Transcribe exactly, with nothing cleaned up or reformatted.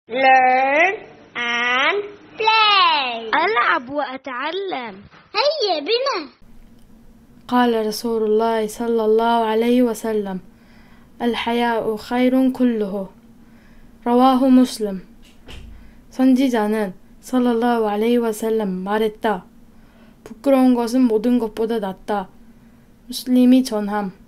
learn and play. ألعب وأتعلم. هيا بنا. قال رسول الله صلى الله عليه وسلم: الحياء خير كله. رواه مسلم. 선지자는 sallallahu alaihi wasallam 말했다. 부끄러운 것은 모든 것보다 낫다. 무슬림이 전함.